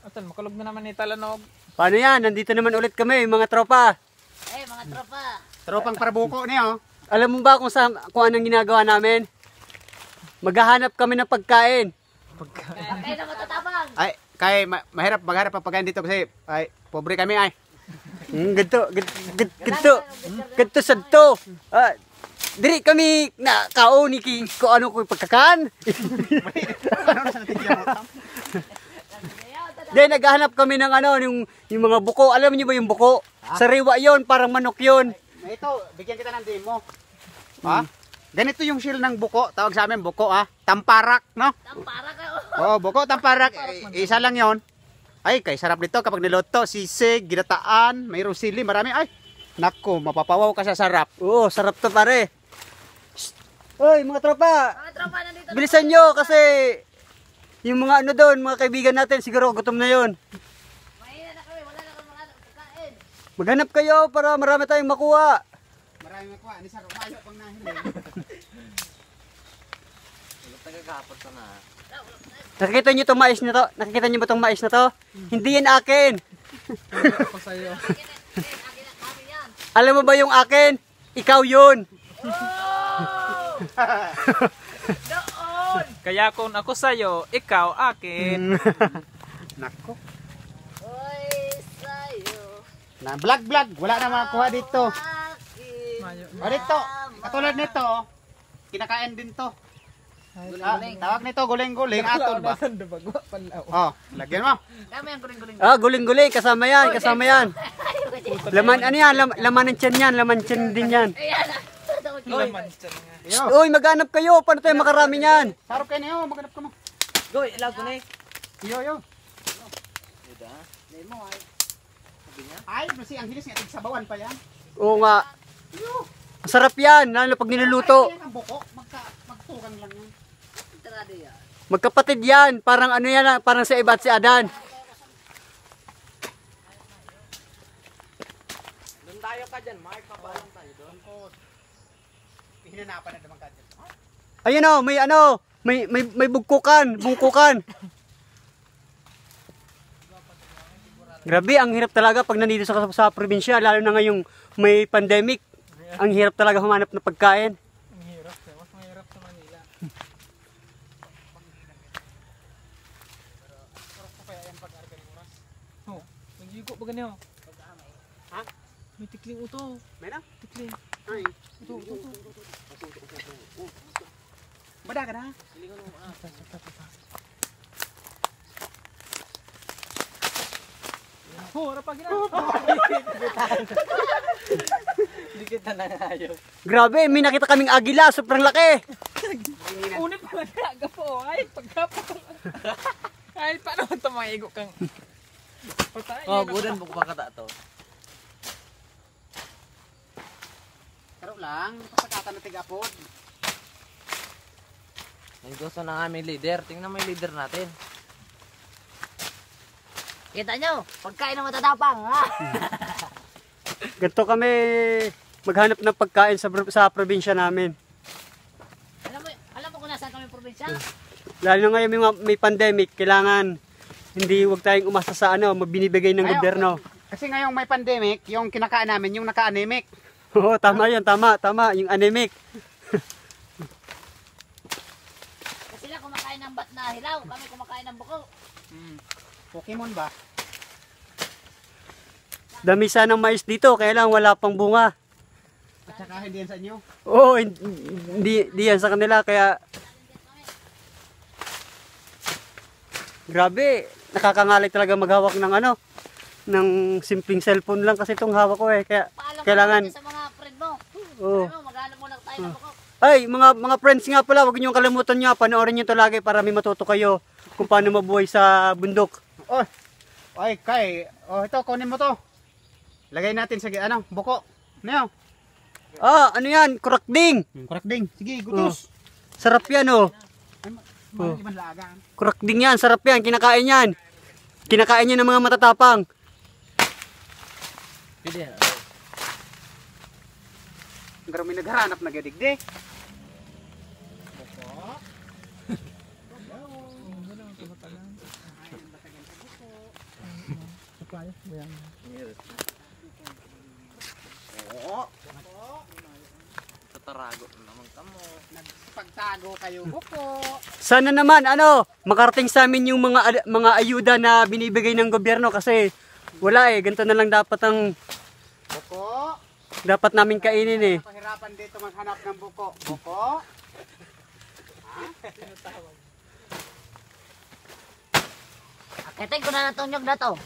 Atan, makulog na naman ni Talanog. Paano yan? Nandito naman ulit kami, mga tropa. Mga tropa. Tropang parabuko niya, oh. Alam mo ba kung anong ginagawa namin? Maghahanap kami ng pagkain. Kayo na matatapang. Ay, mahirap magharap ang pagkain dito kasi ay pobre kami ay. Ganto sadto. Diri kami na kaon ni ko ano ko pagkakan. Ano na sa natin mo? Then naghahanap kami ng ano yung mga buko. Alam niyo ba yung buko? Sariwa 'yon, parang manok 'yon. Ito, bigyan kita ng demo. Ha? Ganito yung shell ng buko, tawag sa amin buko tamparak, no? Tamparak ka. Oh, buko tamparak, isa lang 'yon. Ay, kay sarap nito kapag niluto, sisig, ginataan, may rosili, marami ay. Nako, mapapawaw ka sa sarap. Oo, sarap to pare. Hoy, mga tropa. Mga tropa nandito. Bilisan nyo kasi yung mga ano doon, mga kaibigan natin, siguro gutom na yon. Mahina na kami, wala na kami mga pagkain. Maghanap kayo para marami tayong makuha. Marami makuha, ni sa rumayo pang nahiling. Nakikita nyo itong mais na to? Nakikita nyo ba itong mais na to? Hindi yan akin. Ako sa'yo. Akin na kami yan. Alam mo ba yung akin? Ikaw yun. Doon. Kaya kung ako sa'yo, ikaw akin. Nako. Oy, sayo. Na vlog, wala na makuha dito. Akin. O dito, katulad nito, kinakain din to. Tawag nito guling-guling, atol ba? Oh, lagyan mo. Kami ang guling-guling. Guling-guling. Kasama yan. Kasama yan. Laman, ano yan? Laman ng tiyan yan. Laman tiyan din yan. Ayan. Laman siya nga. Yo, Uy, maghanap kayo. Paano tayo makarami yan? sarap kayo niyo, maghanap ka mo. Goy, ilaw ko na eh. Yo. Ay, kasi ang hilis nga tigsabawan pa yan. Oo nga. Masarap yan. Lalo pag niluluto. Ay, ang buko, magtukan lang yan. Tarado yan. Magkapatid yan. Parang ano yan. Parang sa iba at si Adan. Doon tayo ka dyan, Mark. Kapalang tayo doon. Hinanapan na naman ka dyan. Ayun o. May ano. May bugkukan. Bungkukan. Grabe, ang hirap talaga pag nandito sa probinsya. Lalo na ngayong may pandemic. Ang hirap talaga humanap ng pagkain. Ang hirap. Mas mahirap sa Manila. Oras pa kaya yan pag-arga ng oras? Oo. Naghigo ba ganyan? Ha? May tikling uto. May na? Tikling. Ay. Uto. Bada ka na? Oh, rapag na. Hindi kita nangayo. Grabe, may nakita kaming agila. Sobrang laki. Unip pa lang aga po. Ay, pagkapag. Ay, paano ito maigo kang... Patay. Oh, budan mo pa kata to. Karo lang, pasakatan na tigapod. Ang gusto ng aming leader. Tingnan mo yung leader natin. Kita nyo, pagkain na matatapang, ha? Ganito kami maghanap ng pagkain sa probinsya namin. Alam mo kung nasaan kami probinsya? Lalo na ngayon may pandemic, kailangan wag tayong umasa sa mabinibigay ng gobyerno. Kasi ngayong may pandemic, yung kinakain namin, yung naka-anemic. Oo, tama yan, tama, yung anemic. Kasi sila kumakain ng bat na hilaw, kami kumakain ng buko. Pokemon ba? Damisa ng mais dito, kaya lang wala pang bunga. At saka hindi yan sa inyo. Oo, hindi yan sa kanila, kaya... Grabe, nakakangalay talaga maghawak ng ng simpleng cellphone lang kasi itong hawak ko kaya Paalam kailangan... ka sa mga friend mo. Oo. Sabi mo, maghanap muna tayo ng buko. Ay, mga friends nga pala, huwag niyo kalimutan niyo, panoorin niyo to lagi para may matuto kayo kung paano mabuhay sa bundok. Oy, Kay, ito, kunin mo to. Lagay natin sa buko. Ano? Ano yan? Kurakding. Kurakding. Sige, gutos. Sarap yan Ibang lagaan. Kurakding yan, sarap yan, kinakain yan. Kinakain yan ng mga matatapang. Pwede yan. Pero may naghahanap na gadigdi. Oo. Sa Tarago naman kamo. Pagtago kayo. Buko. Sana naman makarating sa amin yung mga ayuda na binibigay ng gobyerno kasi wala ganito na lang dapat Buko. dapat namin kainin Pahirapan dito maghanap ng buko. Buko. Akitin ko na natong nyog na to.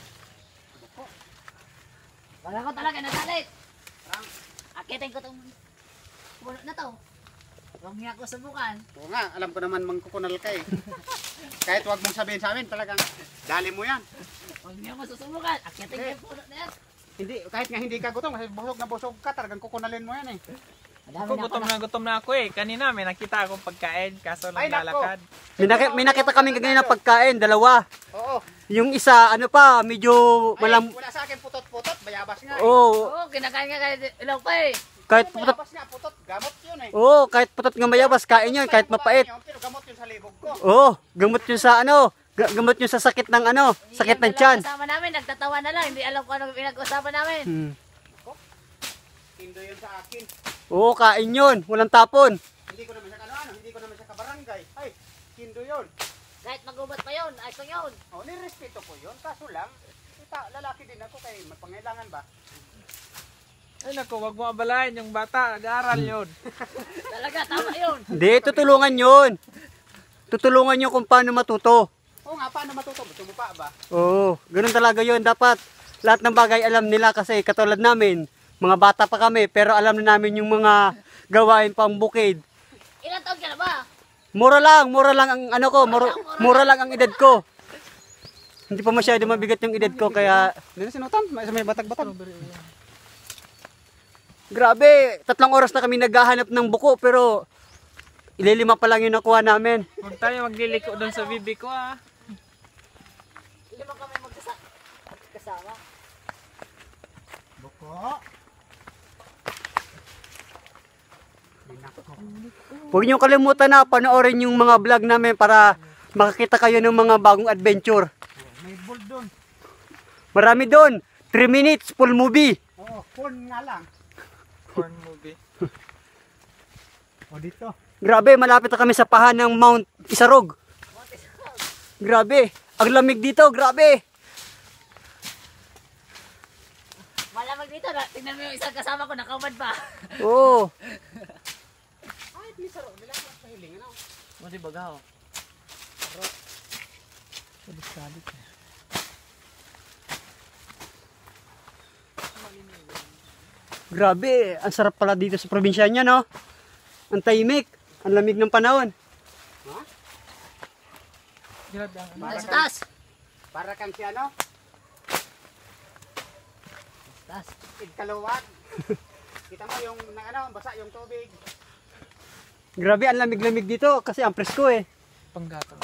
Wala ko talaga nagalit. Akitin ko tong puno na to. Huwag niya ako subukan. Oo nga, alam ko naman mangkukunal ka eh. Kahit wag mong sabihin sa amin, talagang dali mo yan. Huwag niya ako susubukan. Akitin ko yung puno na yan. Hindi, kahit nga hindi ka gutom, kasi busog ka, talagang kukunalin mo yan eh. Madami Ako, na gutom na ako eh. Kanina may nakita akong pagkain, kaso Ay, nako. naglalakad. May nakita kami ganyan na pagkain, dalawa. Oo. Yung isa, medyo Ay, wala sa akin putot-putot, bayabas nga eh. Oo, kinakain nga kahit ilaw pa eh. kahit putot, Bayabas nga, putot, gamot yun eh. kahit putot nga mayabas, kain yun, kahit mapait. Pero gamot yun sa libog ko. Gamot yun sa gamot yun sa sakit ng sakit ng tiyan. Kasama namin, nagtatawa na lang. Hindi alam kung ano pinag-usapan namin. Tindo yun sa akin. Kain yun, walang tapon. Hindi ko naman siya hindi ko naman siya kabarangay. Ay, tindo yun. Kahit magubat pa yun, ayos lang yun. Oh, nirespeto ko yun, kaso lang, lalaki din ako kay mapangailangan ba? Ay naku, wag mo abalahin yung bata. Nag-aaral yun. Talaga, tama yun. Hindi, tutulungan yun. Tutulungan nyo kung paano matuto. Oo nga, paano matuto? Gusto mo pa ba? Ganun talaga yun. Dapat lahat ng bagay alam nila kasi katulad namin, mga bata pa kami, pero alam na namin yung mga gawain pang bukid. Ilan taon ka na ba? Mura lang ang mura lang ang edad ko. Hindi pa masyado mabigat yung edad ko kaya Hindi na sinutan, may batag-batag. grabe, 3 oras na kami naghahanap ng buko pero 5 pa lang yung nakuha namin. Huwag tayo magliliko doon sa bibi ko ah. Lima kami magkasama. Buko. Huwag niyo kalimutan na panoorin yung mga vlog namin para makakita kayo ng mga bagong adventure. May bull doon. Marami doon. 3 minutes, full movie. Oo, corn nga lang. Corn movie. O dito. Grabe, malapit na kami sa pahan ng Mount Isarog. Grabe, ang lamig dito, grabe. Malamag dito, tingnan mo yung isang kasama ko, nakaumad pa. Oo. Ay, misaro, nilakas sa hiling, ano? Mo di bagaw. Grabe, ang sarap pala dito sa probinsya niya, no? Ang tahimik, ang lamig ng panahon. Sa taas. Para kang si ano? Taas. Igkaluwag. Kita mo yung basa yung tubig. Grabe, ang lamig-lamig dito kasi ang presko eh. Panggatong.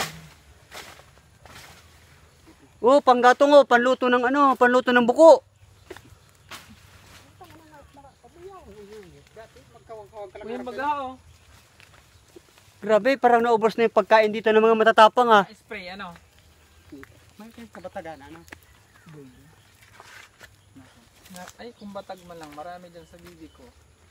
Panggatong panluto ng panluto ng buko. Magkawag-kawag ka lang. Kuya bagaw. Grabe, parang naubos na yung pagkain dito ng mga matatapang ah. Spray ano? May kabatagan, ano? Ay, kung batag man lang. Marami dyan sa bibi ko.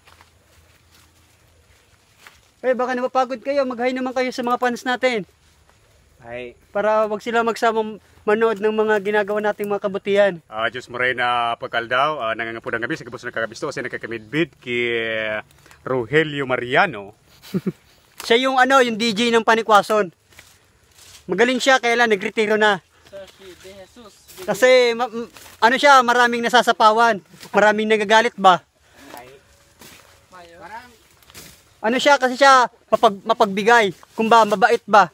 Baka napapagod kayo, mag-hi naman kayo sa mga fans natin. Ay, Para wag sila magsamang manood ng mga ginagawa nating mga kabutihan. Diyos mo rin na pagkaldaw, nangangapudang gabi sa kabus na kagabisto kasi nagkakamidbid kay Rogelio Mariano. Siya yung yung DJ ng Panikwason. Magaling siya, kaya lang nagretiro na. Sa si De Jesus. Kasi siya, maraming nasasapawan. Maraming nagagalit ba? Mayo. parang Siya kasi siya mapagbigay. Kung ba mabait ba?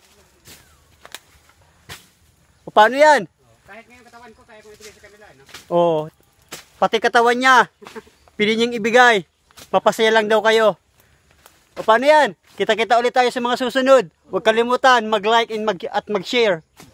O paano 'yan? kahit ngayon katawan ko, kaya kong ibigay sa kanila, no? Pati katawan niya. Pili niyang ibigay. Papasaya lang daw kayo. O paano 'yan? Kita-kita ulit tayo sa mga susunod. Huwag kalimutan mag-like and mag-share.